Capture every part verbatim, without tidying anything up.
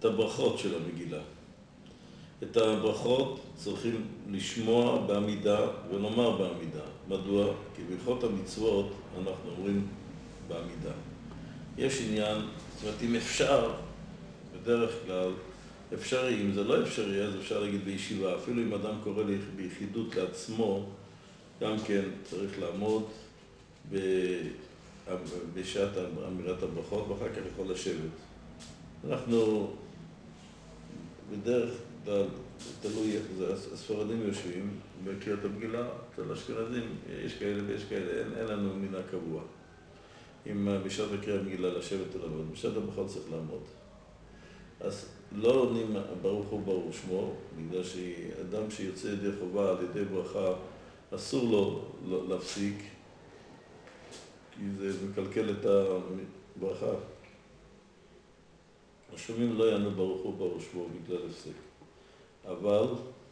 את הברכות של המגילה. את הברכות צריכים לשמוע בעמידה ולומר בעמידה. מדוע? כי ברכות המצוות אנחנו אומרים בעמידה. יש עניין, זאת אומרת, אם אפשר, בדרך כלל, אפשרי, אם זה לא אפשרי, אז אפשר להגיד בישיבה. אפילו אם אדם קורא ביחידות לעצמו, גם כן צריך לעמוד בשעת אמירת הברכות, ואחר כך יכול לשבת. אנחנו בדרך כלל, תלוי איך זה, הספרדים יושבים בקריאת המגילה, אצל אשכנזים יש כאלה ויש כאלה, אין, אין לנו מינה קבוע. אם בשעת הקריאת המגילה לשבת ולעמוד, בשעת הברכות צריך לעמוד. אז לא עונים ברוך הוא ברוך שמו, בגלל שאדם שיוצא ידי חובה על ידי ברכה, אסור לו להפסיק, כי זה מקלקל את הברכה. השומעים לא יענו ברוך הוא ברוך שמו בגלל הפסק. אבל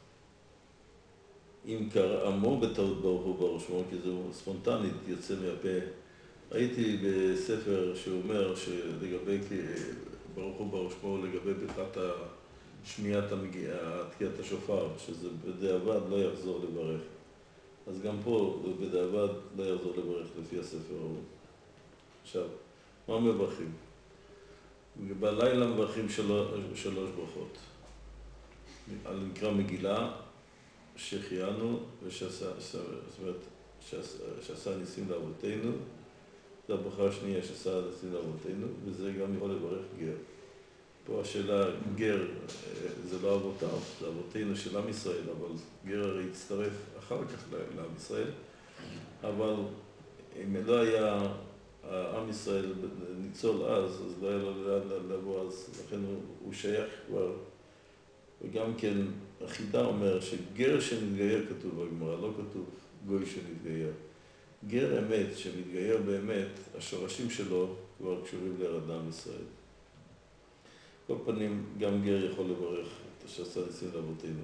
אם אמרו בטעות ברוך הוא ברוך שמו, כי זה ספונטנית יוצא מהפה, ראיתי בספר שאומר שלגבי ברוך הוא ברוך שמו, לגבי ברכת שמיעת תקיעת השופר, שזה בדיעבד לא יחזור לברך. אז גם פה בדיעבד לא יחזור לברך לפי הספר ההוא. עכשיו, מה מברכים? בלילה מברכים שלוש, שלוש ברכות. על נקרא מגילה, שהחיינו ושעשה, זאת אומרת, שעשה, שעשה ניסים לאבותינו. זו הברכה השנייה שעשה ניסים לאבותינו, וזה גם יכול לברך גר. פה השאלה, גר, זה לא אבותיו, זה אבותינו של עם ישראל, אבל גר הרי הצטרף אחר כך לעם ישראל. אבל אם לא היה עם ישראל ניצול אז, אז לא היה לו לאן לבוא אז, לכן הוא, הוא שייך כבר. וגם כן, החידה אומר שגר שמתגייר כתוב בגמרא, לא כתוב גוי שמתגייר. גר אמת שמתגייר באמת, השורשים שלו כבר קשורים לארץ עם ישראל. כל פנים, גם גר יכול לברך את שעשה ניסים לאבותינו.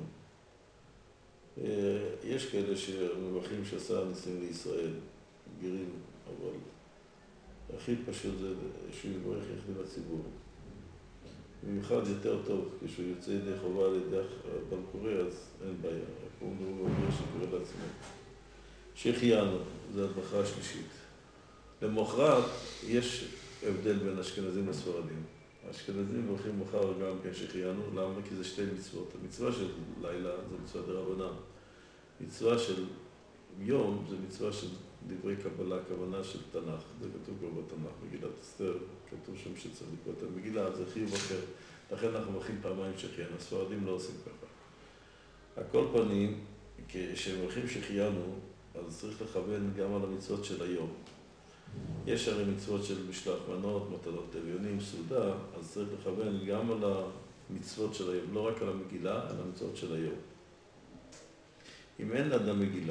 יש כאלה שמברכים שעשה ניסים לישראל, גרים, אבל הכי פשוט זה שהוא יברך יחד לציבור. במיוחד יותר טוב, כשהוא יוצא ידי חובה על ידי הבלקורי, אז אין בעיה. הוא אומר שקורא לעצמו. שהחיינו, זו הברכה השלישית. למחרת יש הבדל בין אשכנזים לספרדים. האשכנזים מברכים מחר גם כן שהחיינו, למה? כי זה שתי מצוות. המצווה של לילה זה מצווה דרבנן. מצווה של יום זה מצווה של דברי קבלה, כוונה של תנ"ך. זה כתוב כבר בתנ"ך, מגילת אסתר, כתוב שם שצריך לקרוא את המגילה, זה חיוב אחר. לכן אנחנו מברכים פעמיים שהחיינו, הספרדים לא עושים ככה. על כל פנים, כשמברכים שהחיינו, אז צריך לכוון גם על המצוות של היום. יש הרי מצוות של משלח מנות, מתנות אביונים, סעודה, אז צריך לכוון גם על המצוות של היום, לא רק על המגילה, על המצוות של היום. אם אין לאדם מגילה,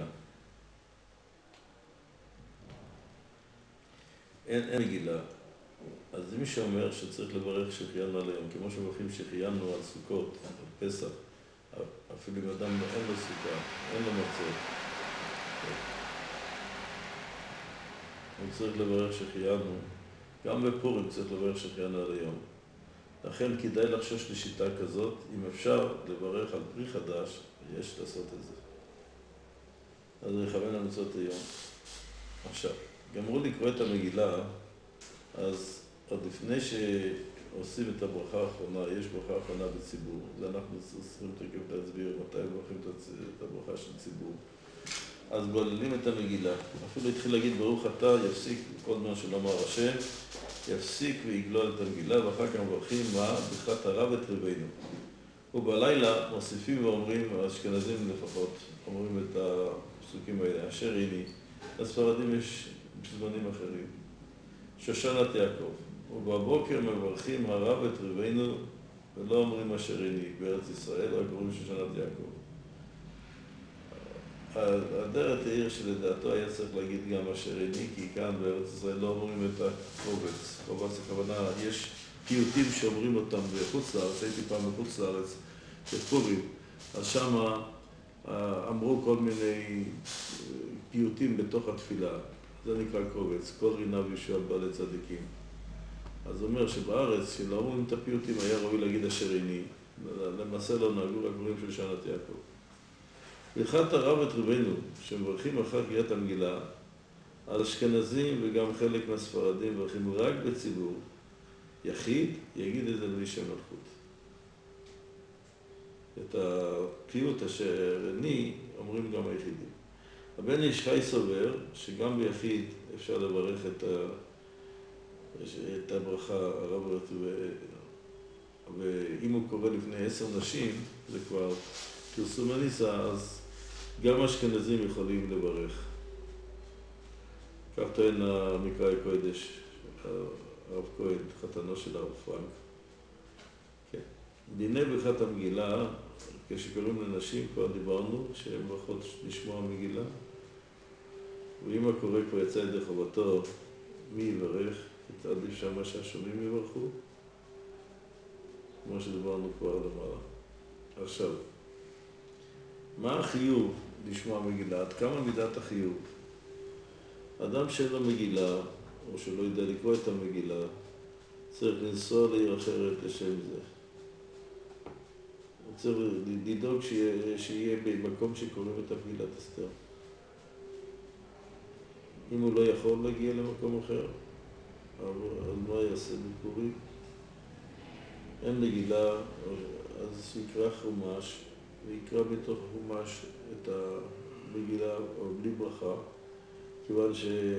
אין, אין מגילה, אז מי שאומר שצריך לברך שהחיינו על היום, כמו שמברכים שהחיינו על סוכות, על פסח, אפילו אם אדם אין לו סוכה, אין לו מצות, הוא צריך לברך שהחיינו, גם בפורים צריך לברך שהחיינו על היום. לכן כדאי לחשוש לשיטה כזאת, אם אפשר לברך על פרי חדש, יש לעשות את זה. אז לכוון למצוות היום. עכשיו, גמרו לקרוא את המגילה, אז עוד לפני שעושים את הברכה האחרונה, יש ברכה האחרונה בציבור, זה אנחנו צריכים תקף להסביר מתי מברכים את הברכה של ציבור. אז גוללים את המגילה, אפילו התחיל להגיד ברוך אתה, יפסיק כל מה שלומר השם, יפסיק ויגלול את המגילה, ואחר כך מברכים מה? ברכת הרב את רבנו. ובלילה מוסיפים ואומרים, האשכנזים לפחות, אומרים את הפסוקים האלה, אשר הנה, לספרדים יש זמנים אחרים, שושנת יעקב, ובבוקר מברכים הרב את רבנו, ולא אומרים אשר הנה בארץ ישראל, רק אומרים שושנת יעקב. הדרת העיר שלדעתו היה צריך להגיד גם אשר הנה, כי כאן בארץ ישראל לא אומרים את הקובץ. קובץ הכוונה, יש פיוטים שאומרים אותם בחוץ לארץ, הייתי פעם בחוץ לארץ, בפורים, אז שם אמרו כל מיני פיוטים בתוך התפילה, זה נקרא קובץ, כל רינה וישוע בעלי צדיקים. אז הוא אומר שבארץ, כשלא אומרים את הפיוטים, היה ראוי להגיד אשר עיני. למעשה לא נהגו רק דברים של שנת יעקב. ברכת הרב את רבנו, שמברכים אחר קריאת המגילה, על אשכנזים וגם חלק מהספרדים מברכים רק בציבור, יחיד יגיד את זה בלי שם מלכות. את הפיוט אשר עיני אומרים גם היחידים. הבן איש חי סובר שגם ביחיד אפשר לברך את, ה... את הברכה הרב, ואם הוא קורא לפני עשר נשים, זה כבר פרסום הניסה, אז גם אשכנזים יכולים לברך. כך טוען המקרא הקודש, הרב כהן, חתנו של הרב פרנק. כן. דיני ברכת המגילה, כשקוראים לנשים כבר דיברנו, שהן ברכות לשמוע מגילה. ואם הקורא כבר יצא ידי חובתו, מי יברך? עדיף שמה שהשומעים יברכו, כמו שדיברנו כבר למעלה. עכשיו, מה החיוב לשמוע מגילה? עד כמה מידת החיוב? אדם שאין לו מגילה, או שלא יודע לקרוא את המגילה, צריך לנסוע לעיר אחרת לשם זה. הוא צריך לדאוג שיהיה, שיהיה במקום שקוראים את מגילת אסתר. אם הוא לא יכול להגיע למקום אחר, אז מה יעשה בפורים? אין מגילה, אז יקרא חומש, ויקרא בתוך החומש את המגילה, או בלי ברכה, כיוון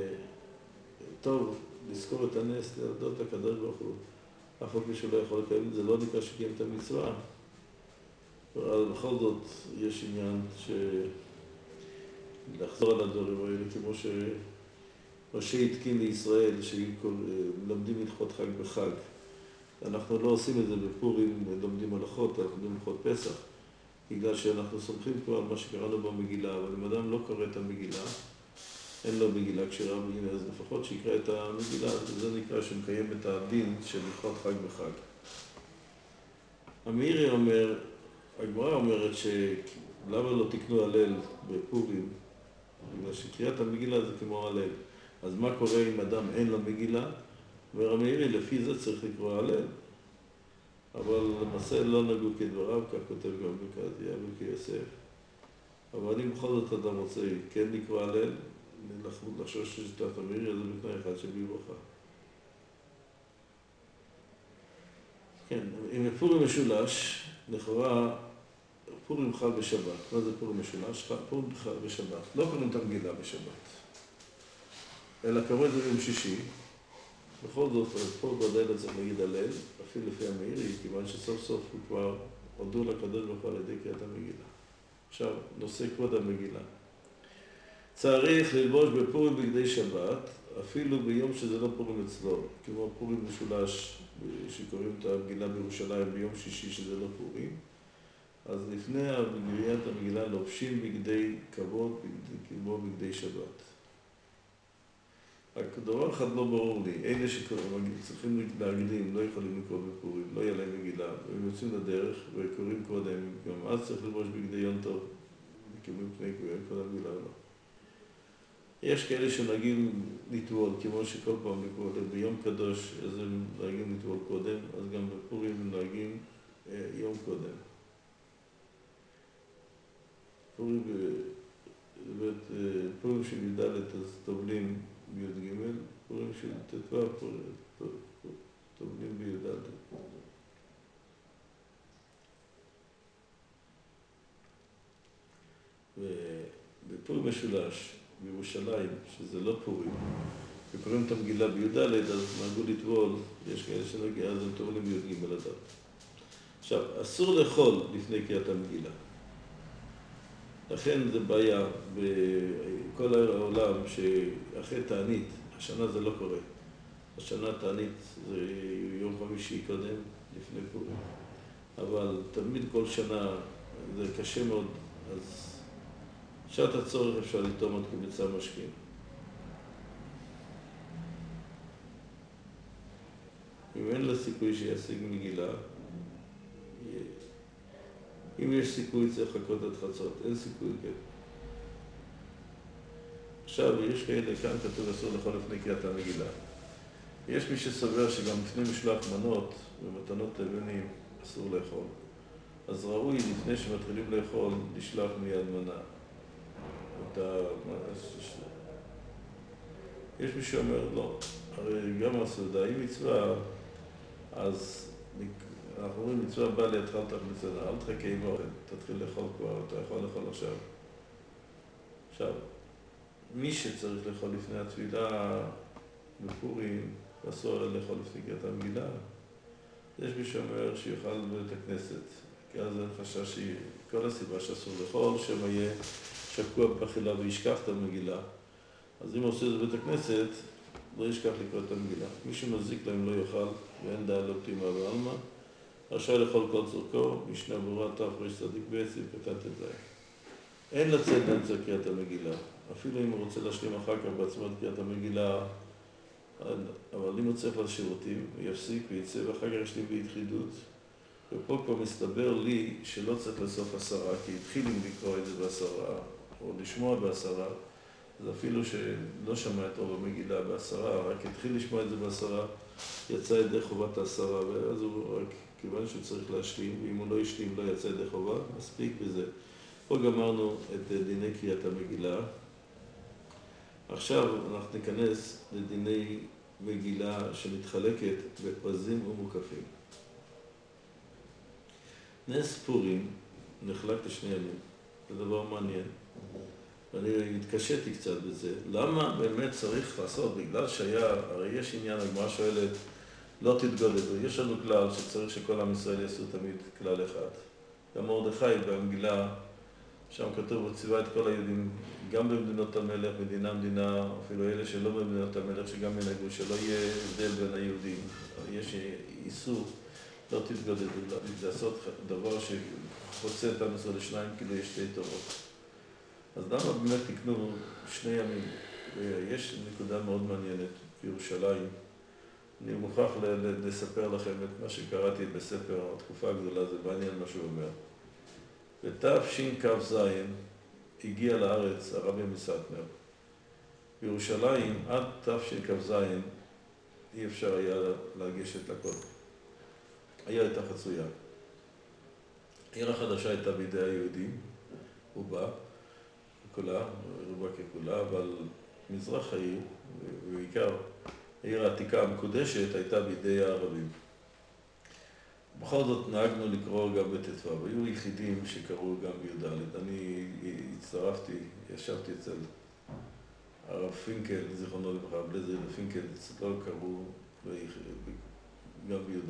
שטוב לזכור את הנס, להודות לקדוש ברוך הוא. אף על פי שהוא לא יכול לקיים את זה, לא נקרא שקיים את המצווה. אבל בכל זאת יש עניין לחזור על הדברים האלה, כמו ש... ראשי התקין לישראל, שלומדים הלכות חג בחג. אנחנו לא עושים את זה בפורים, לומדים הלכות, אנחנו לומדים הלכות פסח, בגלל שאנחנו סומכים כבר על מה שקראנו במגילה, אבל אם אדם לא קורא את המגילה, אין לו מגילה כשרה בגילה, אז לפחות שיקרא את המגילה, זה נקרא שמקיים את הדין של הלכות חג בחג. המאירי אומר, הגמרא אומרת שלמה לא תקנו הלל בפורים, בגלל שקריאת המגילה זה כמו הלל. אז מה קורה אם אדם אין לו מגילה? אומר המאירי, לפי זה צריך לקרוא הלל. אבל למעשה לא נגעו כדבריו, כך כותב גם בקדיה וכיוסף. אבל אם בכל זאת אדם רוצה כן לקרוא הלל, לחשוש ששיטת המאירי, זה בתנאי אחד שבלי ברכה. כן, אם פורים משולש, לכאורה פורים חל בשבת. מה זה פורים משולש? פורים חל בשבת. לא קוראים את המגילה בשבת. אלא קראו את זה ביום שישי. בכל זאת, פה ודאי לא צריך להגיד הלל, אפילו לפי המאירי, כיוון שסוף סוף הוא כבר הודו לקדוש ברוך הוא על ידי קריאת המגילה. עכשיו, נושא כבוד המגילה. צריך ללבוש בפורים בגדי שבת, אפילו ביום שזה לא פורים אצלו, כמו פורים משולש, שקוראים את המגילה בירושלים ביום שישי שזה לא פורים, אז לפני קריאת המגילה לובשים בגדי כבוד, כמו בגדי שבת. רק דבר אחד לא ברור לי, אלה שצריכים להקדים, לא יכולים לקרוא בפורים, לא יהיה להם מגילה, הם יוצאים לדרך וקוראים קודם, גם אז צריך ללבוש בגדי יום טוב, וכיוונים פני קודם המגילה לא. יש כאלה שנהגים לטבול, כמו שכל פעם לקרוא, ביום קדוש, אז הם נהגים לטבול קודם, אז גם בפורים הם נהגים אה, יום קודם. פורים, בבית, פורים של י"ד אז טובלים בי"ג, פורים של ט"ו, טובלים בי"ד. ובפורים משולש, בירושלים, שזה לא פורים, וקוראים את המגילה בי"ד, אז נהגו לטבול, יש כאלה שנגיע, אז הם טובלים בי"ג אדם. עכשיו, אסור לאכול לפני קריאת המגילה. לכן זה בעיה בכל העולם שאחרי תענית, השנה זה לא קורה. השנה תענית זה יום חמישי קודם, לפני פורים. אבל תמיד כל שנה זה קשה מאוד, אז שעת הצורך אפשר לטעום עוד כביצה משקים. אם אין לה סיכוי שישיג מגילה, אם יש סיכוי צריך לחכות עד חצות, אין סיכוי, כן. עכשיו, יש כאלה, כאן כתוב אסור לאכול לפני קריאת המגילה. יש מי שסובר שגם לפני משלח מנות ומתנות לבנים אסור לאכול. אז ראוי לפני שמתחילים לאכול, לשלח מיד מנה. אתה... יש מי שאומר, לא, הרי גם הסעודה היא מצווה, אז אנחנו אומרים מצווה באה לידך תכניס אל תחכה עם אוכל, תתחיל לאכול כבר, אתה יכול לאכול עכשיו. עכשיו, מי שצריך לאכול לפני התפילה בפורים, אסור לאכול לפני קריאת המגילה. יש מי שאומר שיאכל בבית הכנסת, כי אז אין חשש שכל הסיבה שאסור לאכול, שמא יהיה שקוע באכילה וישכח את המגילה. אז אם הוא עושה את זה בבית הכנסת, לא ישכח לקרוא את המגילה. מי שמזיק להם לא יאכל, ואין דעה לא פתימה ועלמא. רשאי לאכול כל צורכו, משנה ברורה תף ריש צדיק בעצם, קטן ט"ז. אין לצאת באמצע קריאת המגילה. אפילו אם הוא רוצה להשלים אחר כך בעצמו את קריאת המגילה, אבל אם הוא צריך לשירותים, הוא יפסיק ויצא, ואחר כך ישלים ביחידות. ופה כבר מסתבר לי שלא צריך לסוף עשרה, כי התחילים לקרוא את זה בעשרה, או לשמוע בעשרה, אז אפילו שלא שמע את רוב המגילה בעשרה, רק התחיל לשמוע את זה בעשרה, יצא ידי חובת העשרה, ואז הוא רק, כיוון שהוא צריך להשלים, ואם הוא לא ישלים, לא יצא ידי חובה, מספיק בזה. פה גמרנו את דיני קריאת המגילה. עכשיו אנחנו ניכנס לדיני מגילה שמתחלקת בפרזים ומוקפים. נס פורים נחלק לשני ימים, זה דבר מעניין. ואני התקשיתי קצת בזה. למה באמת צריך לעשות? בגלל שהיה, הרי יש עניין, הגמרא שואלת, לא תתגודדו. יש לנו כלל שצריך שכל עם ישראל יעשו תמיד כלל אחד. גם מרדכי במגילה, שם כתוב, הוא ציווה את כל היהודים, גם במדינות המלך, מדינה מדינה, אפילו אלה שלא במדינות המלך, שגם ינהגו, שלא יהיה הבדל בין היהודים. יש איסור, לא תתגודדו, לעשות דבר שחוצה את עם ישראל לשניים, כאילו יש שתי תורות. אז למה באמת תקנו שני ימים? ויש נקודה מאוד מעניינת בירושלים. אני מוכרח לספר לכם את מה שקראתי בספר התקופה הגדולה, זה בעניין מה שהוא אומר. בתשכ"ז הגיע לארץ הרבי מסטמר. בירושלים עד תשכ"ז אי אפשר היה לגשת לכל. היה הייתה חצויה. העיר החדשה הייתה בידי היהודים, רובה ככולה, רובה ככולה, אבל מזרח העיר, ובעיקר העיר העתיקה המקודשת, הייתה בידי הערבים. בכל זאת נהגנו לקרוא גם בט"ו, היו יחידים שקראו גם בי"ד. אני הצטרפתי, ישבתי אצל הרב פינקל, זיכרונו לברכה, בלזר פינקל, אצלו קראו גם בי"ד,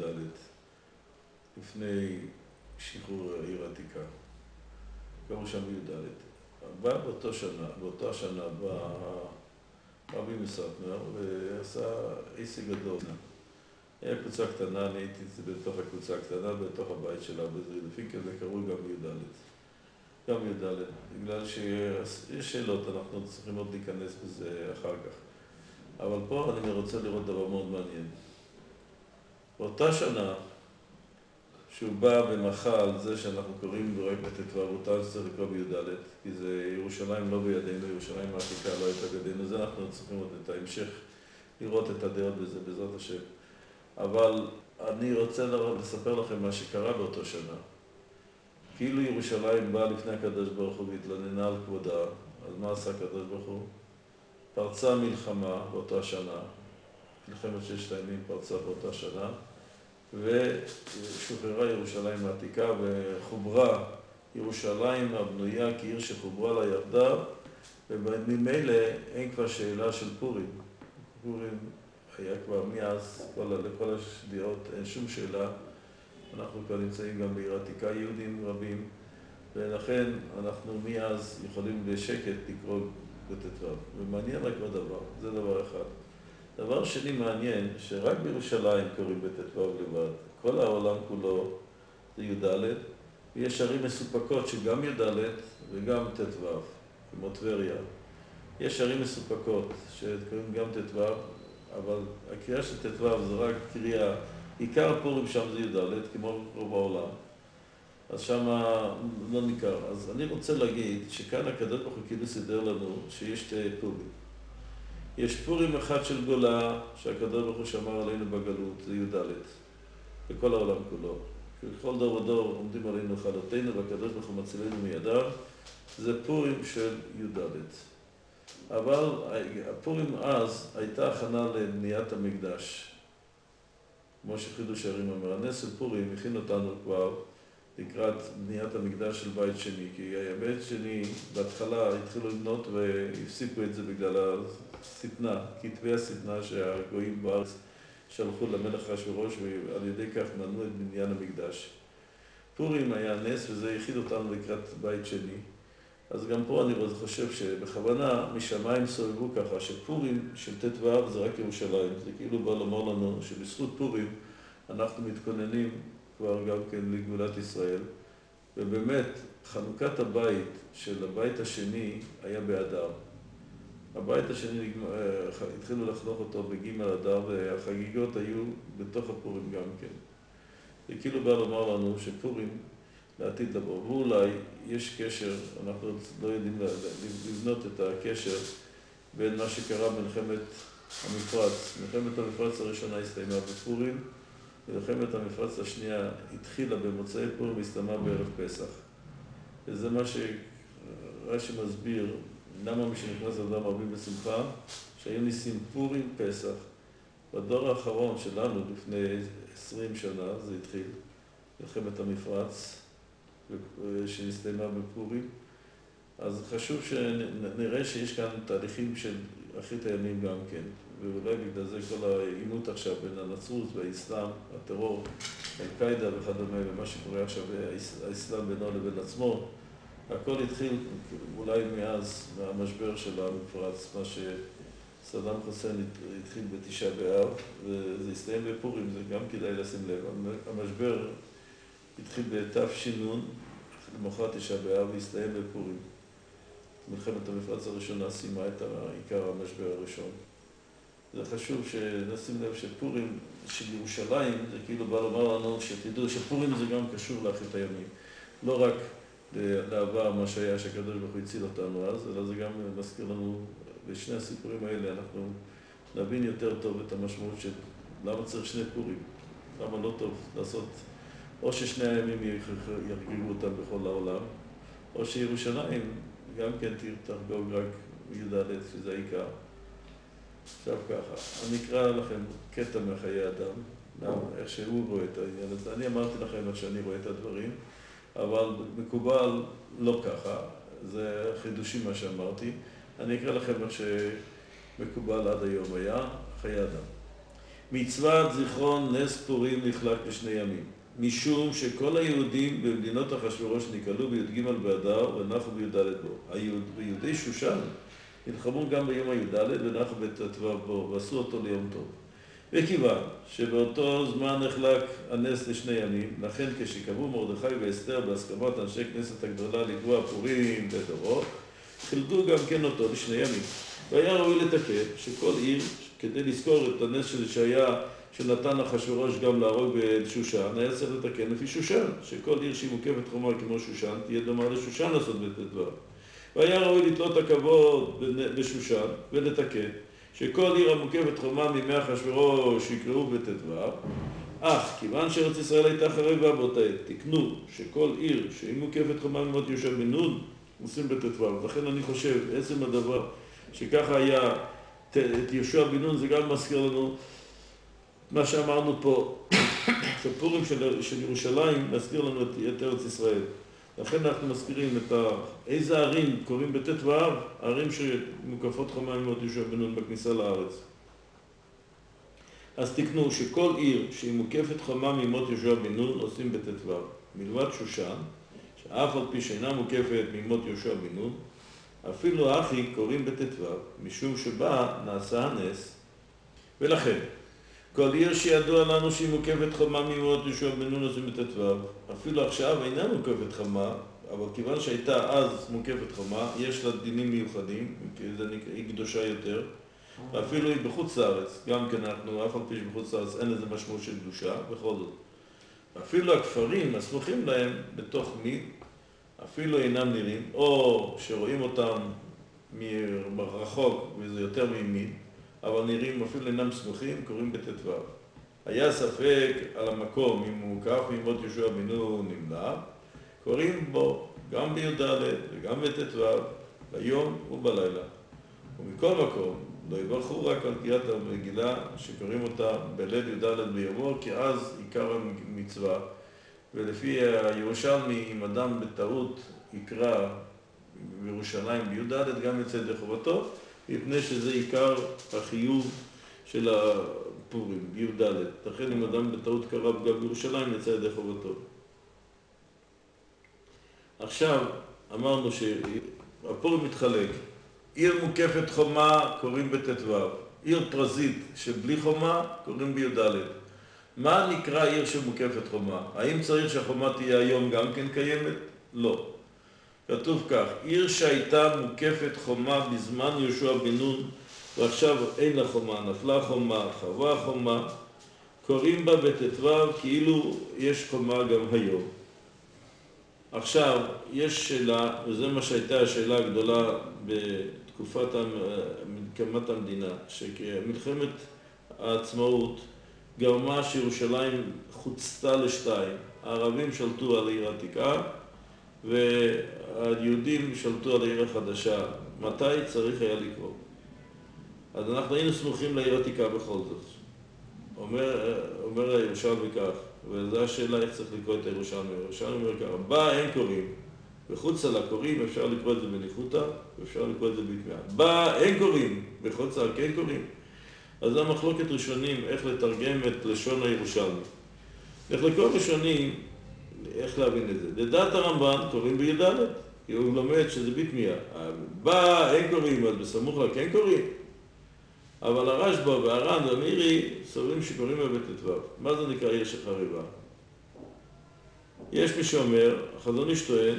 לפני שחרור העיר העתיקה. קראו שם בי"ד. בא באותו שנה, באותה שנה בא רבי מסטמר ועשה עסק גדול. היה קבוצה קטנה, אני הייתי בתוך הקבוצה הקטנה, בתוך הבית שלה בזריד פינקל, וקראו גם בי"ד. גם בי"ד, בגלל שיש שאלות, אנחנו צריכים עוד להיכנס בזה אחר כך. אבל פה אני רוצה לראות דבר מאוד מעניין. באותה שנה, שהוא בא ומחה על זה שאנחנו קוראים רק בט"ו, אותה שצריך לקרוא בי"ד, כי זה ירושלים לא בידינו, ירושלים העתיקה לא הייתה בידינו, זה אנחנו צריכים עוד את ההמשך, לראות את הדעות בזה, בעזרת השם. אבל אני רוצה לספר לכם מה שקרה באותו שנה. כאילו ירושלים באה לפני הקדוש ברוך הוא והתלוננה על כבודה, אז מה עשה הקדוש ברוך הוא? פרצה מלחמה באותה שנה, מלחמת ששת הימים פרצה באותה שנה, ושוחררה ירושלים העתיקה וחוברה ירושלים הבנויה כעיר שחוברה לה יחדיו, וממילא אין כבר שאלה של פורים. פורים היה כבר מאז, כל, לכל השדיעות אין שום שאלה. אנחנו כבר נמצאים גם בעיר עתיקה יהודים רבים, ולכן אנחנו מאז יכולים בשקט לקרוא בט"ו. ומעניין רק עוד דבר, זה דבר אחד. דבר שני מעניין, שרק בירושלים קוראים בט"ו לבד. כל העולם כולו זה י"ד, ויש ערים מסופקות שגם י"ד וגם ט"ו, כמו טבריה. יש ערים מסופקות שקוראים גם ט"ו, אבל הקריאה של ט"ו זה רק קריאה, עיקר פורים שם זה י"ד, כמו רוב העולם. אז שם לא ניכר. אז אני רוצה להגיד שכאן הקדוש ברוך הוא כאילו סידר לנו שיש שתי פורים. יש פורים אחד של גולה שהקדוש ברוך הוא שמר עלינו בגלות, זה י"ד, בכל העולם כולו. בכל דור ודור עומדים עלינו לכלותנו והקדוש ברוך הוא מצילנו מידיו, זה פורים של י"ד. אבל הפורים אז הייתה הכנה לבניית המקדש. כמו שחידוש הערים אומר, הנס של פורים הכין אותנו כבר לקראת בניית המקדש של בית שני, כי בית שני בהתחלה התחילו לבנות והפסיקו את זה בגלל השטנה, כתבי השטנה שהגויים בארץ שלחו למלך אחשוורוש ועל ידי כך מנעו את בניין המקדש. פורים היה נס וזה הכין אותנו לקראת בית שני. אז גם פה אני חושב שבכוונה משמיים סובבו ככה, שפורים של ט"ו זה רק ירושלים. זה כאילו בא לומר לנו שבזכות פורים אנחנו מתכוננים כבר גם כן לגאולת ישראל. ובאמת, חנוכת הבית של הבית השני היה באדר. הבית השני התחילו לחנוך אותו בג' אדר, והחגיגות היו בתוך הפורים גם כן. זה כאילו בא לומר לנו שפורים לעתיד לבוא. ואולי יש קשר, אנחנו לא יודעים לבנות את הקשר בין מה שקרה במלחמת המפרץ. מלחמת המפרץ הראשונה הסתיימה בפורים, מלחמת המפרץ השנייה התחילה במוצאי פורים והסתיימה בערב פסח. וזה מה שרש"י מסביר, למה מי שנכנס לאדם רבים בשמחה, שהיו ניסים פורים פסח. בדור האחרון שלנו, לפני עשרים שנה, זה התחיל, מלחמת המפרץ, שהסתיימה בפורים. אז חשוב שנראה שיש כאן תהליכים של אחרית הימים גם כן. ואולי בגלל זה כל העימות עכשיו בין הנצרות והאסלאם, הטרור, אל-קאידה וכדומה, ומה שקורה עכשיו, האסלאם בינו לבין עצמו, הכל התחיל אולי מאז, מהמשבר של המפרץ, מה שסדאם חוסיין התחיל בתשעה באב, וזה הסתיים בפורים, זה גם כדאי לשים לב. המשבר התחיל בתש"ן, למחרת תשעה באב, והסתיים בפורים. מלחמת המפרץ הראשונה סיימה את עיקר המשבר הראשון. זה חשוב שנשים לב שפורים של ירושלים, זה כאילו בא לומר לנו שתדעו שפורים זה גם קשור לאחרית הימים. לא רק לעבר מה שהיה שהקדוש ברוך הוא הציל אותנו אז, אלא זה גם מזכיר לנו, בשני הסיפורים האלה אנחנו נבין יותר טוב את המשמעות של למה צריך שני פורים, למה לא טוב לעשות, או ששני הימים יחגגו אותם בכל העולם, או שירושלים גם כן תחגוג רק י"ד, שזה העיקר. עכשיו ככה, אני אקרא לכם קטע מחיי אדם, איך שהוא רואה את העניין הזה. אני אמרתי לכם איך שאני רואה את הדברים, אבל מקובל לא ככה, זה חידושים מה שאמרתי. אני אקרא לכם איך שמקובל עד היום היה, חיי אדם. מצוות זיכרון נס פורים נחלק לשני ימים, משום שכל היהודים במדינות אחשוורוש נקהלו בי"ג באדר ונחו בי"ד בו. היהודי שושן נלחמו גם ביום הי"ד ונחו בט"ו בו ועשו אותו ליום טוב. וכיוון שבאותו זמן נחלק הנס לשני ימים, לכן כשקבעו מרדכי ואסתר בהסכמת אנשי כנסת הגדולה לקבוע פורים בדורות, חילקו גם כן אותו לשני ימים. והיה ראוי לתקן שכל עיר, כדי לזכור את הנס של שהיה שנתן אחשוורוש גם להרוג בשושן, היה צריך לתקן לפי שושן, שכל עיר שהיא מוקפת חומה כמו שושן, תהיה דומה לשושן לעשות בט"ו. והיה ראוי לתלות הכבוד בשושן ולתקן שכל עיר המוקפת חומה מימי אחשוורוש יקראו בט"ו, אך כיוון שארץ ישראל הייתה חרבה באותה עת, תקנו שכל עיר שהיא מוקפת חומה ממות יהושע בן נון עושים בט"ו. לכן אני חושב, עצם הדבר שככה היה את יהושע בן נון, זה גם מזכיר לנו מה שאמרנו פה, שפורים של, של ירושלים מזכיר לנו את, את ארץ ישראל. לכן אנחנו מזכירים את ה... איזה ערים קוראים בט"ו? ערים שמוקפות חומה ממות יהושע בן נון בכניסה לארץ. אז תקנו שכל עיר שהיא מוקפת חומה ממות יהושע בן נון עושים בט"ו. מלבד שושן, שאף על פי שאינה מוקפת ממות יהושע בן נון, אפילו אחי קוראים בט"ו, משום שבה נעשה הנס. ולכן, כל עיר שידוע לנו שהיא מוקפת חומה ממות יהושע בן נון עושים בט"ו, אפילו עכשיו אינה מוקפת חומה, אבל כיוון שהייתה אז מוקפת חומה, יש לה דינים מיוחדים, כי היא קדושה יותר, ואפילו היא בחוץ לארץ, גם כן אנחנו, אף על פי שבחוץ לארץ אין לזה משמעות של קדושה, בכל זאת. אפילו הכפרים הסמוכים להם בתוך מין, אפילו אינם נראים, או שרואים אותם מרחוק וזה יותר ממין, אבל נראים אפילו אינם סמוכים, קוראים בט"ו. היה ספק על המקום, אם הוא מוקף מימות יהושע בן נון נמנע, קוראים בו גם בי"ד וגם בט"ו, ביום ובלילה. ומכל מקום, לא יברכו רק על קריאת המגילה שקוראים אותה בליל י"ד ביומו, כי אז עיקר המצווה. ולפי הירושלמי, אם אדם בטעות יקרא בירושלים בי"ד, גם יצא ידי חובתו, מפני שזה עיקר החיוב של הפורים, בי"ד. לכן אם אדם בטעות קרא גם בירושלים, יצא ידי חובתו. עכשיו אמרנו שהפורים מתחלק. עיר מוקפת חומה קוראים בט"ו. עיר פרזית שבלי חומה קוראים בי"ד. מה נקרא עיר שמוקפת חומה? האם צריך שהחומה תהיה היום גם כן קיימת? לא. כתוב כך, עיר שהייתה מוקפת חומה בזמן יהושע בן נון, ועכשיו אין לה חומה, נפלה חומה, חרבה חומה, קוראים בה בט"ו כאילו יש חומה גם היום. עכשיו, יש שאלה, וזה מה שהייתה השאלה הגדולה בתקופת הקמת המדינה, שמלחמת העצמאות גרמה שירושלים חוצתה לשתיים. הערבים שלטו על העיר העתיקה, והיהודים שלטו על העיר החדשה. מתי צריך היה לקרוא? אז אנחנו היינו סמוכים לעיר העתיקה בכל זאת. אומר, אומר הירושלמי כך, וזו השאלה איך צריך לקרוא את הירושלמי. הירושלמי אומר כך, בה אין קוראים, בחוץ על הקוראים אפשר לקרוא את זה בניחותא, ואפשר לקרוא את זה בתמיהה. בה אין קוראים, בחוץ על כן קוראים. אז זו המחלוקת ראשונים, איך לתרגם את לשון הירושלמי. לחלקו ראשונים, איך להבין את זה? לדעת הרמב"ן קוראים בי"ד, כי הוא לומד שזה בתמיהה. בה אין קוראים, אז בסמוך לה כן קוראים. אבל הרשב"א והר"ן והמירי סוברים שקוראים בה בט"ו. מה זה נקרא עיר שחרבה? יש מי שאומר, החזון איש טוען,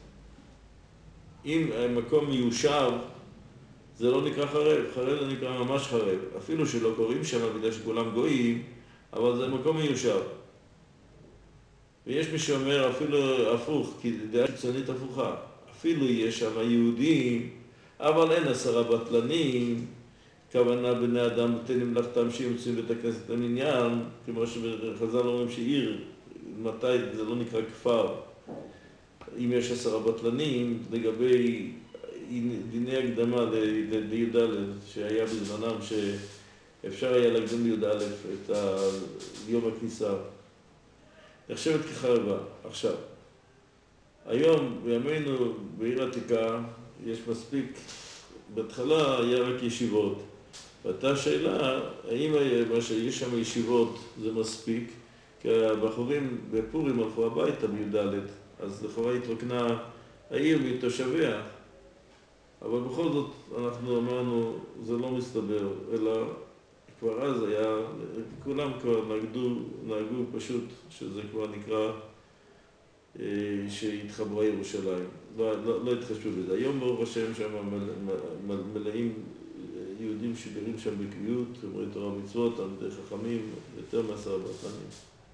אם המקום מיושב, זה לא נקרא חרב, חרב זה נקרא ממש חרב. אפילו שלא קוראים שם בגלל שכולם גויים, אבל זה מקום מיושב. ויש מי שאומר אפילו הפוך, כי דעה קיצונית הפוכה. אפילו יש שם יהודים, אבל אין עשרה בטלנים, כוונה בני אדם נותנים מלאכתם שיוצאים בית הכנסת למניין, כמו שחז"ל אומרים שעיר, מתי זה לא נקרא כפר, אם יש עשרה בטלנים, לגבי דיני הקדמה לי"ד שהיה בזמנם שאפשר היה להקדים לי"ד את יום הכניסה, נחשבת כחרבה. עכשיו, היום בימינו בעיר העתיקה יש מספיק, בהתחלה היה רק ישיבות, ואתה שאלה, האם מה שיש שם ישיבות זה מספיק? כי הבחורים בפורים הלכו הביתה בי"ד, אז לכאורה התרוקנה העיר מתושביה. אבל בכל זאת אנחנו אמרנו, זה לא מסתבר, אלא כבר אז היה, כולם כבר נגדו, נהגו פשוט, שזה כבר נקרא שהתחברה ירושלים. לא, לא, לא התחשבו בזה. היום ברוך השם שם מל, מלאים יהודים שגרים שם בקביעות, אומרי תורה ומצוות, תלמידי חכמים, יותר מעשרה בטלנים.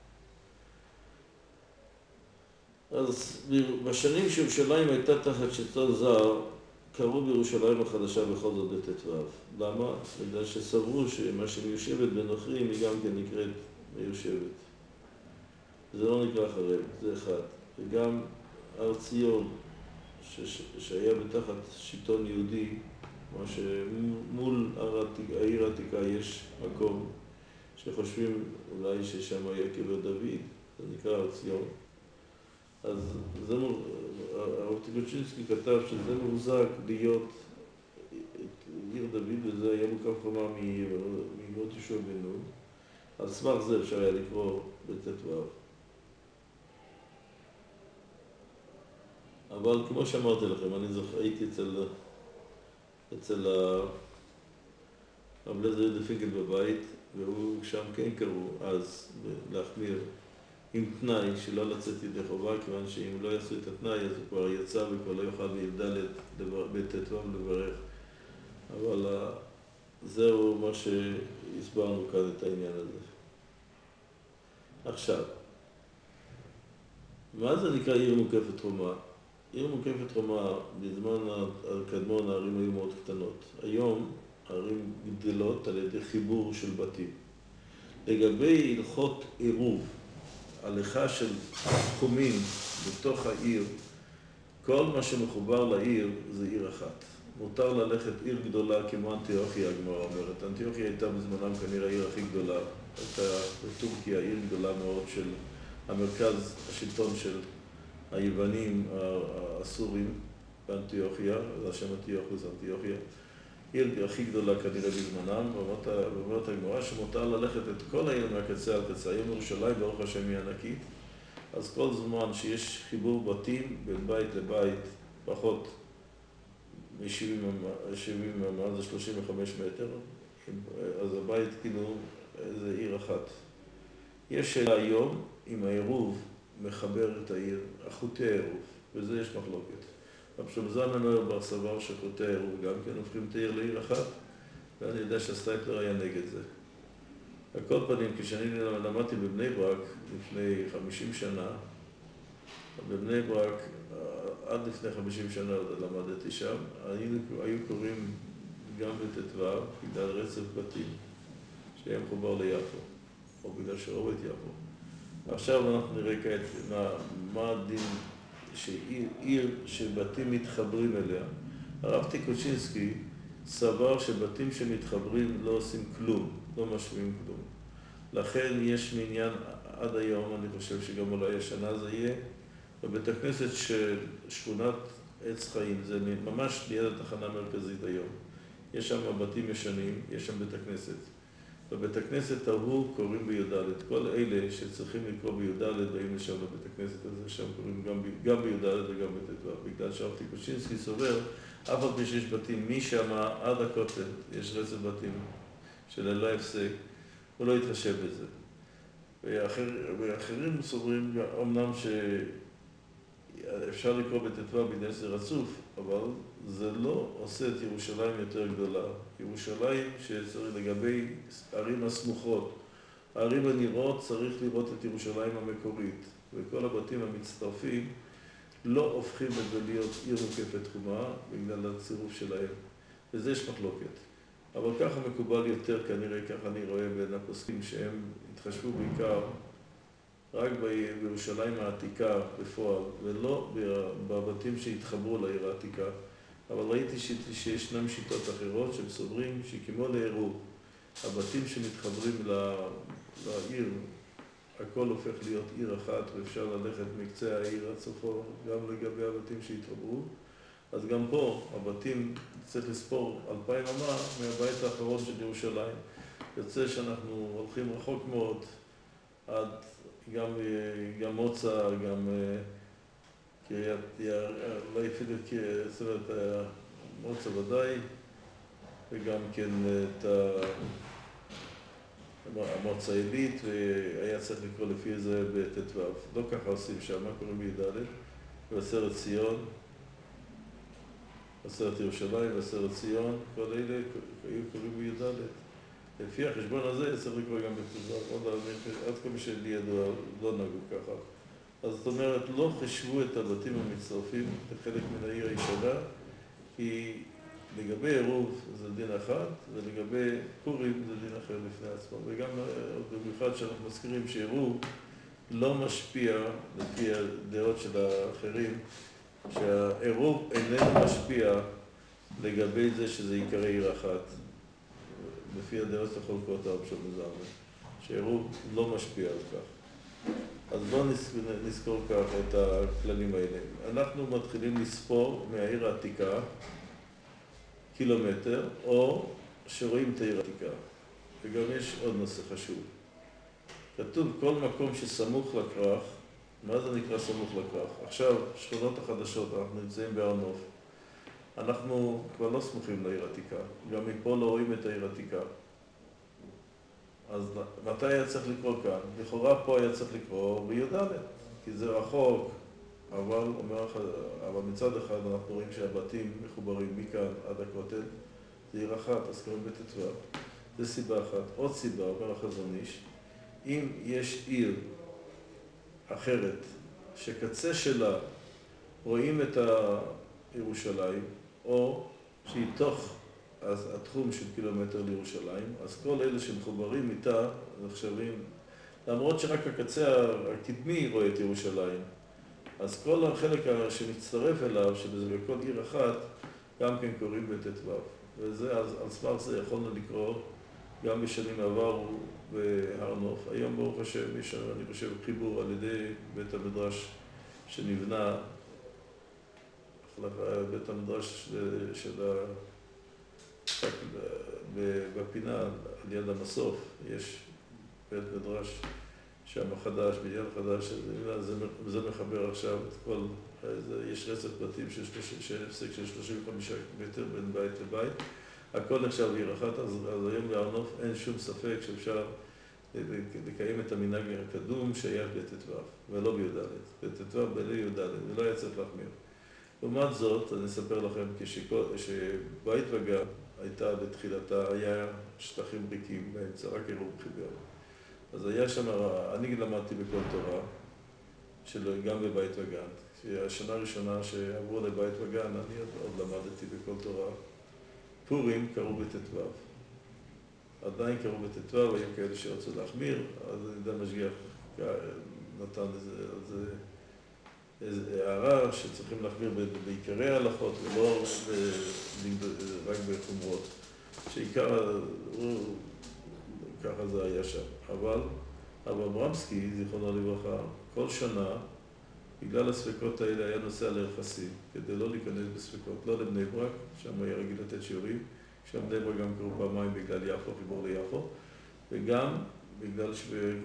אז בשנים שירושלים הייתה תחת שלטון זר, קראו בירושלים החדשה בכל זאת בט"ו. למה? בגלל שסברו שמה שמיושבת בנוכרים היא גם כן נקראת מיושבת. זה לא נקרא חרב, זה אחד. וגם הר ציון, ש- שהיה בתחת שלטון יהודי, מה שמול העיר העתיקה יש מקום שחושבים אולי ששם היה קבר דוד, זה נקרא הר ציון. אז זה, הרב טיקוצ'ינסקי כתב שזה מוזק להיות עיר דוד, וזה היה מוקף חומה מימות יהושע בן נון. על סמך זה אפשר היה לקרוא בט"ו. אבל כמו שאמרתי לכם, אני זוכר, הייתי אצל, אצל הרב אליעזר יהודה פינקל בבית, והוא שם כן קראו אז להחמיר עם תנאי שלא לצאת ידי חובה, כיוון שאם לא יעשו את התנאי אז הוא כבר יצא וכבר לא יוכל בי"ד בט"ו לברך. אבל זהו מה שהסברנו כאן את העניין הזה. עכשיו, מה זה נקרא עיר מוקפת חומה? עיר מוקפת חומה, בזמן הקדמון הערים היו מאוד קטנות. היום ערים גדלות על ידי חיבור של בתים. לגבי הלכות עירוב, הליכה של תחומים בתוך העיר, כל מה שמחובר לעיר זה עיר אחת. מותר ללכת עיר גדולה כמו אנטיוכיה, הגמרא אומרת. אנטיוכיה הייתה בזמנם כנראה העיר הכי גדולה. הייתה בטורקיה עיר גדולה מאוד של המרכז השלטון של היוונים הסורים באנטיוכיה, זה השם אנטיוכוס, אנטיוכיה. עיר הכי גדולה כנראה בזמנם, ואומרת הגמרא שמותר ללכת את כל העיר מהקצה על קצה. היום ירושלים ברוך השם היא ענקית, אז כל זמן שיש חיבור בתים בין בית לבית, פחות מ-שבעים מה זה שלושים וחמישה מטר, אז הבית כאילו זה עיר אחת. יש שאלה היום אם העירוב מחבר את העיר, החוטי העירוב, וזה יש מחלוקת. רב זלמן אוירבך בר סבר שחוטי העירוב גם כן הופכים את העיר לעיר אחת, ואני יודע שהסטייפלר היה נגד זה. על כל פנים, כשאני למדתי בבני ברק לפני חמישים שנה, בבני ברק, עד לפני חמישים שנה למדתי שם, היו, היו קוראים גם בט"ו בגלל רצף בתים, שהיה מחובר ליפו, או בגלל שראו את יפו. עכשיו אנחנו נראה כעת מה, מה הדין שעיר שבתים מתחברים אליה. הרב טיקושינסקי סבר שבתים שמתחברים לא עושים כלום, לא משמיעים כלום. לכן יש מעניין עד היום, אני חושב שגם אולי השנה זה יהיה, בבית הכנסת של שכונת עץ חיים, זה ממש ליד התחנה המרכזית היום. יש שם בתים ישנים, יש שם בית הכנסת. בבית הכנסת ההוא קוראים בי"ד. כל אלה שצריכים לקרוא בי"ד באים לשם לבית הכנסת הזה, שם קוראים גם, גם בי"ד וגם בט"ו. בגלל שהרב טיקושינסקי סובר, אף על פי שיש בתים משם עד הכותל, יש רצף בתים של ללא הפסק, הוא לא יתחשב בזה. ואחר, ואחרים סוברים, אמנם שאפשר לקרוא בט"ו בגלל שזה רצוף, אבל זה לא עושה את ירושלים יותר גדולה. ירושלים שצריך לגבי ערים הסמוכות, הערים הנראות צריך לראות את ירושלים המקורית, וכל הבתים המצטרפים לא הופכים את זה להיות עיר מוקפת תחומה בגלל הצירוף שלהם, וזה יש מחלוקת. אבל ככה מקובל יותר, כנראה ככה אני רואה בין הפוסקים שהם התחשבו בעיקר רק בירושלים העתיקה בפועל, ולא בבתים שהתחברו לעיר העתיקה. אבל ראיתי שישנם שיטות אחרות שמסוברים שכמו לעירוב, הבתים שמתחברים לעיר, הכל הופך להיות עיר אחת, ואפשר ללכת מקצה העיר עד סופו, גם לגבי הבתים שהתחברו. אז גם פה, הבתים, צריך לספור אלפיים אמה מהבית האחרון של ירושלים. יוצא שאנחנו הולכים רחוק מאוד, עד גם, גם מוצא, גם קריית, לא אפילו זאת אומרת, מוצא ודאי, וגם כן את המוצא עילית, והיה צריך לקרוא לפי זה בט"ו. לא ככה עושים שם, מה קוראים בי"ד? ועשרת ציון, עשרת ירושלים ועשרת ציון, כל אלה היו קוראים בי"ד. לפי החשבון הזה צריך לקרוא גם בט"ו, עד כל מי שלי ידוע לא נהגו ככה. אז זאת אומרת, לא חשבו את הבתים המצטרפים לחלק מן העיר הישנה, כי לגבי עירוב זה דין אחד, ולגבי פורים זה דין אחר בפני עצמו. וגם במיוחד שאנחנו מזכירים שעירוב לא משפיע, לפי הדעות של האחרים, שהעירוב איננו משפיע לגבי זה שזה יקרא עיר אחת. לפי הדעות החולקות הרב של מזרמן, שעירוב לא משפיע על כך. אז בואו נזכור כך את הכללים האלה. אנחנו מתחילים לספור מהעיר העתיקה קילומטר, או שרואים את העיר העתיקה. וגם יש עוד נושא חשוב. כתוב כל מקום שסמוך לכרך, מה זה נקרא סמוך לכרך? עכשיו, שכונות החדשות, אנחנו נמצאים בהר נוף. אנחנו כבר לא סמוכים לעיר העתיקה, גם מפה לא רואים את העיר העתיקה. אז מתי היה צריך לקרוא כאן? לכאורה פה היה צריך לקרוא בי"ד, כי זה רחוק, אבל, אומר, אבל מצד אחד אנחנו רואים שהבתים מחוברים מכאן עד הכותל, זה עיר אחת, אז קוראים בט"ו. זה סיבה אחת. עוד סיבה, אומר החזון איש, אם יש עיר אחרת שקצה שלה רואים את ירושלים, או שהיא תוך אז התחום של קילומטר לירושלים, אז כל אלה שמחוברים איתה נחשבים, למרות שרק הקצה הקדמי רואה את ירושלים, אז כל החלק שמצטרף אליו, שזה בכל עיר אחת, גם כן קוראים בט"ו. וזה, אז על סמך זה יכולנו לקרוא גם בשנים עברו בהר נוף. היום ברוך השם, יש, אני חושב, חיבור על ידי בית המדרש שנבנה, בית המדרש של ה... בפינה, על יד המסוף, יש בית מדרש שם חדש, בניין חדש, זה, זה מחבר עכשיו את כל, יש רצף בתים של הפסק של שלושים וחמישה מטר בין בית לבית, הכל נחשב עיר אחת, אז, אז היום בהר נוף אין שום ספק שאפשר לקיים את המנהג הקדום שהיה בט"ו, ולא בי"ד, בט"ו בלי י"ד, ולא היה צריך להחמיר. לעומת זאת, אני אספר לכם, כשבית וגן הייתה בתחילתה, היה שטחים ריקים באמצע, רק עירוב חיבר. אז היה שם, אני למדתי בכל תורה, גם בבית וגן. השנה הראשונה שעברו לבית וגן, אני עוד למדתי בכל תורה. פורים קראו בט"ו. עדיין קראו בט"ו, היו כאלה שרצו להחמיר, אז עידן משגיח נתן איזה, איזה, איזה הערה שצריכים להחמיר בעיקרי ההלכות ולא רק בחומרות. שעיקר, ככה זה היה שם. אבל אבא ברמסקי, זיכרונו לברכה, כל שנה, בגלל הספקות האלה היה נוסע ליחסים, כדי לא להיכנס בספקות, לא לבני ברק, שם היה רגיל לתת שיעורים, שם בני ברק גם קראו פעמיים בגלל יפו, חיבור ליפו, וגם בגלל שבית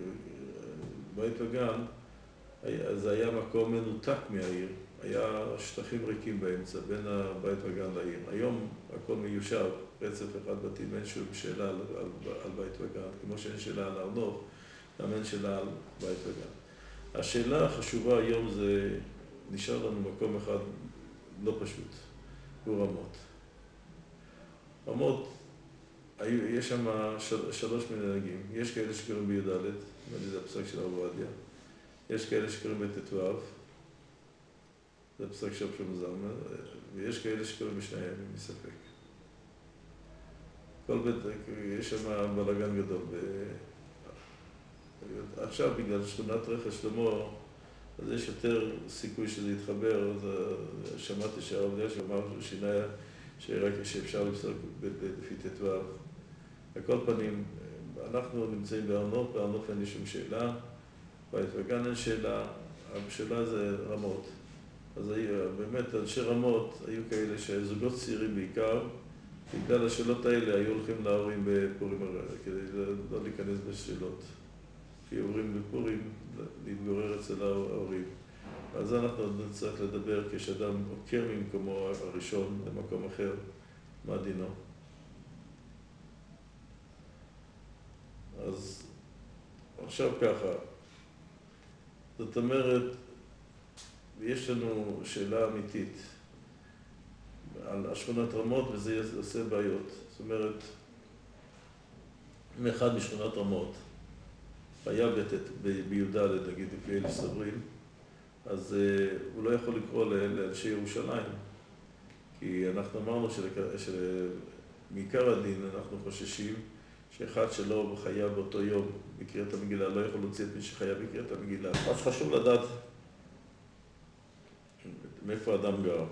וגן, זה היה מקום מנותק מהעיר, היה שטחים ריקים באמצע, בין הבית וגן לעיר. היום הכל מיושב, רצף אחד בתים, אין שום שאלה על, על, על בית וגן, כמו שאין שאלה על הר נוף, גם אין שאלה על בית וגן. השאלה החשובה היום זה, נשאר לנו מקום אחד לא פשוט, הוא רמות. רמות, יש שם של, שלוש מנהגים, יש כאלה שקוראים בי"ד, זה הפסק של הרב עובדיה, יש כאלה שקוראים בט"ו, זה הפסק של רבי זלמן, ויש כאלה שקוראים בשניהם, אין ספק. כל בית, יש שם בלגן גדול. עכשיו, בגלל שכונת רכס שלמה, אז יש יותר סיכוי שזה יתחבר, אז שמעתי שהרב עובדיה שאמר שהוא שינה שרק שאפשר לפסוק לפי ט"ו. על כל פנים, אנחנו נמצאים בהר נוף, בהר נוף אין לי שום שאלה, בית וגן אין שאלה, השאלה זה רמות. אז באמת, אנשי רמות היו כאלה שזוגות צעירים בעיקר, בגלל השאלות האלה היו הולכים להורים בפורים כדי לא להיכנס בשאלות. כי הורים בפורים להתגורר אצל ההורים. אז אנחנו עוד נצטרך לדבר כשאדם עוקר ממקומו הראשון למקום אחר, מה דינו. אז עכשיו ככה, זאת אומרת, יש לנו שאלה אמיתית על השכונת רמות, וזה עושה בעיות. זאת אומרת, מאחד משכונת רמות היה בי"ד, נגיד, לפי אלה סברים, אז הוא לא יכול לקרוא לאנשי ירושלים, כי אנחנו אמרנו שמעיקר הדין אנחנו חוששים שאחד שלא חייב באותו יום בקריאת המגילה לא יכול להוציא את מי שחייב בקריאת המגילה. אז חשוב לדעת מאיפה האדם גר.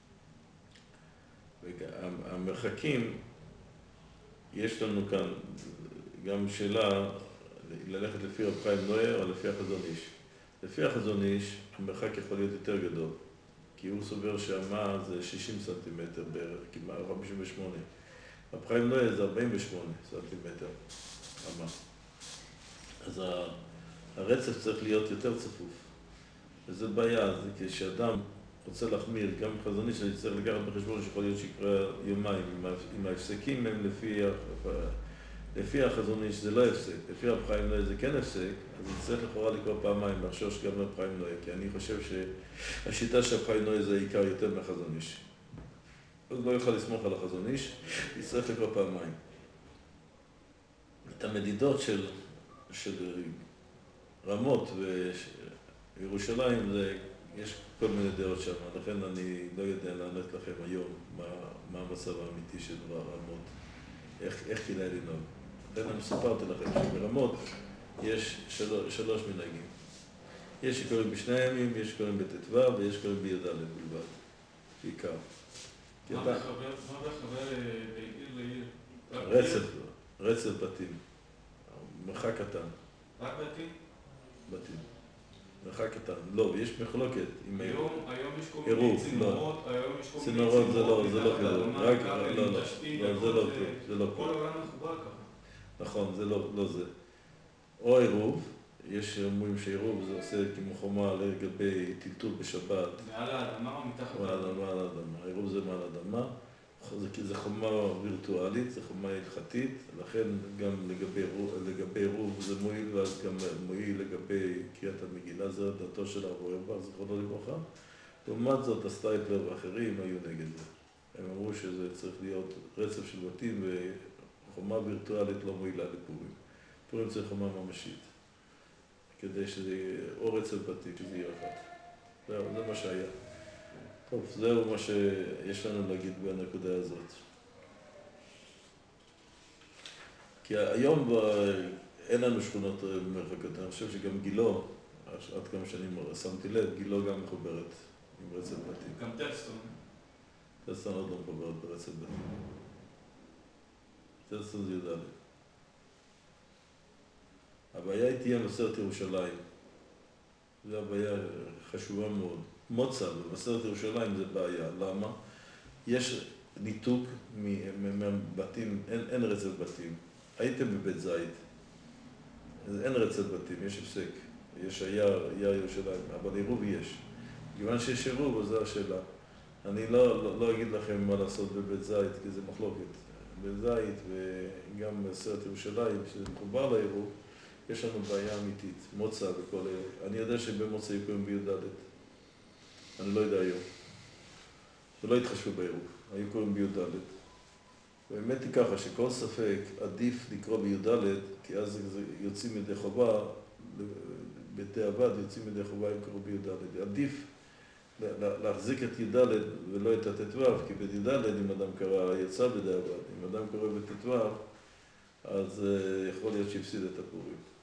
המרחקים, יש לנו כאן גם שאלה ללכת לפי רב חיים נויאר או לפי החזון איש. לפי החזון איש, המרחק יכול להיות יותר גדול, כי הוא סובר שהמה זה שישים סנטימטר בערך, כמעט חמישים ושמונה. רב חיים נויאר זה ארבעים ושמונה סנטימטר, המה. אז הרצף צריך להיות יותר צפוף. וזו בעיה, זה כשאדם רוצה להחמיר, גם חזון איש, צריך לקחת בחשבון שיכול להיות שיקרה יומיים, אם ההפסקים הם לפי... לפי החזון איש זה לא הפסק, לפי רב חיים נויאר זה כן הפסק, אז נצטרך לכאורה לקרוא פעמיים, לחשוש גם רב חיים נויאר, כי אני חושב שהשיטה של רב חיים נויאר זה עיקר יותר מהחזון איש. אז לא יוכל לסמוך על החזון איש, נצטרך לקרוא פעמיים. את המדידות של, של רמות וירושלים זה יש כל מיני דעות שם, לכן אני לא יודע לענות לכם היום מה, מה המצב האמיתי של רמות, איך, איך כדאי לנהוג. לכן אני סיפרתי לכם שברמות יש שלוש, שלוש מנהגים. יש שקוראים בשני הימים, יש שקוראים בט"ו ויש שקוראים בי"ד בלבד, בעיקר. מה בחבר בעיר לעיר? רצף, רצף בתים, מרחק קטן. רק בתים? בתים. מרחק קטן. לא, יש מחלוקת. היום יש כל מיני צינורות, היום יש כל מיני צינורות זה לא, זה לא חיבור. רק, כבל, לא, לא, תשתית, לא, זה לא טוב, זה לא כל טוב. העולם מחובר ככה. נכון, זה לא, לא זה. או עירוב, יש אומרים שעירוב זה עושה כמו חומה לגבי טלטול בשבת. מעל האדמה או מתחת מעל לאדמה? מעל האדמה. עירוב זה מעל האדמה. זה, זה חומה וירטואלית, זה חומה הלכתית, לכן גם לגבי, לגבי עירוב זה מועיל, ואז גם מועיל לגבי קריאת המגילה, זה דתו של הרב אוירבך, זכרונו לברכה. לעומת זאת, הסטייפלר ואחרים היו נגד זה. הם אמרו שזה צריך להיות רצף של בתים וחומה וירטואלית לא מועילה לפורים. פורים צריך חומה ממשית, כדי שזה יהיה או רצף בתים, שזה יהיה אחת. זהו, זה מה שהיה. טוב, זהו מה שיש לנו להגיד בנקודה הזאת. כי היום אין לנו שכונות מרחקות. אני חושב שגם גילו, עד כמה שאני שמתי לב, גילו גם מחוברת עם רצף בתים. גם טלסטון. טלסטון עוד לא מחוברת ברצף בתים. טלסטון זה י"ד. הבעיה היא תהיה מסורת ירושלים. זו הבעיה חשובה מאוד. מוצא במסורת ירושלים זה בעיה. למה? יש ניתוק מבתים, אין, אין רצף בתים. הייתם בבית זית, אין רצף בתים, יש הפסק. יש היער, יער ירושלים, אבל עירוב יש. כיוון שיש עירוב, אז זו השאלה. אני לא, לא, לא אגיד לכם מה לעשות בבית זית, כי זה מחלוקת. בבית זית וגם במסורת ירושלים, שזה מחובר לעירוב, יש לנו בעיה אמיתית, מוצא וכל אלה. אני יודע שבמוצא יקויים בי"ד. אני לא יודע היום. ולא התחשבו בעירוב, היו קוראים בי"ד. באמת היא ככה, שכל ספק עדיף לקרוא בי"ד, כי אז יוצאים ידי חובה, בדיעבד יוצאים ידי חובה אם קראו בי"ד. עדיף להחזיק את י"ד ולא את הט"ו, כי בי"ד אם אדם קרא יצא בדיעבד. אם אדם קרא בט"ו, אז יכול להיות שהפסיד את הפורים.